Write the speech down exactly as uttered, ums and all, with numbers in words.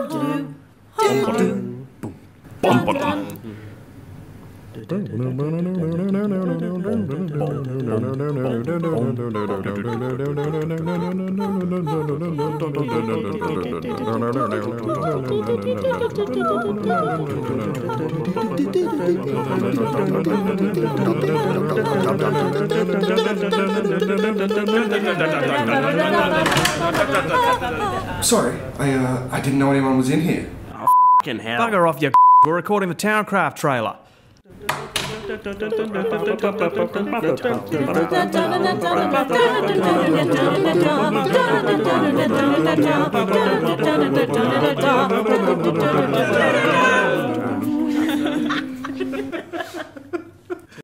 Sorry, I uh, I didn't know anyone was in here. Oh, f***ing hell. Bugger off, you We're recording the Towercraft trailer.